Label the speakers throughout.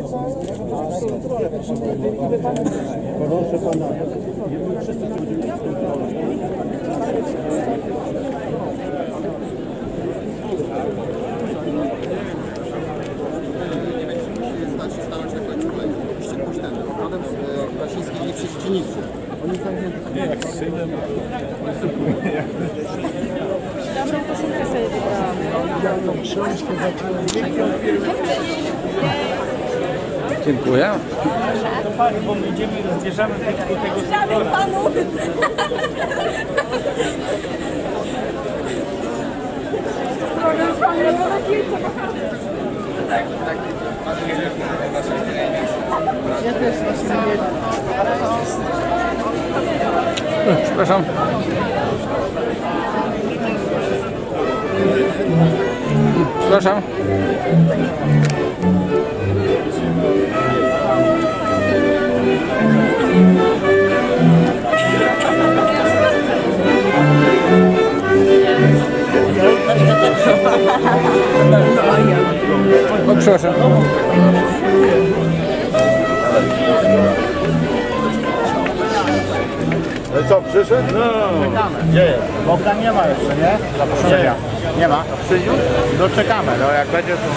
Speaker 1: Proszę pana.
Speaker 2: Stanąć na końcu kolejki. Musicie pójść ten rodem z Krasińskiej nie przy dziennicy. Oni tam nie jak synem.
Speaker 3: Dobrą koszulkę sobie wybrałam.
Speaker 4: Dziękuję.
Speaker 1: To pani, bo my idziemy i rozbierzemy tego
Speaker 3: Panu!
Speaker 2: Ja też właśnie
Speaker 4: Przepraszam. Przepraszam. O, przepraszam.
Speaker 2: Co, przyszedł?
Speaker 1: No, gdzie jest? Bogdan nie ma jeszcze, nie? Zaproszenia. Nie ma? Przyniósł? No czekamy, no jak będzie to...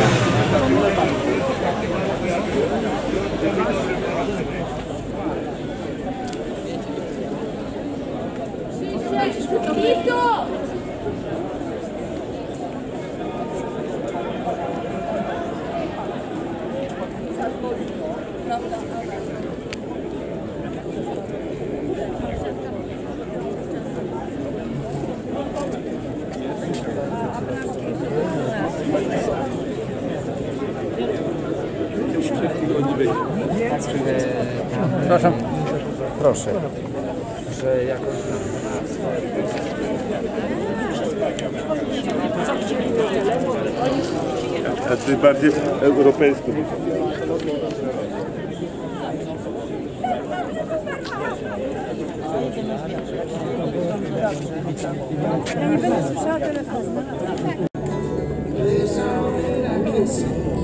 Speaker 4: Przepraszam.
Speaker 2: Proszę.
Speaker 4: Że jakoś...
Speaker 5: A ty bardziej europejsko.
Speaker 3: Ja nie będę słyszała telefonu.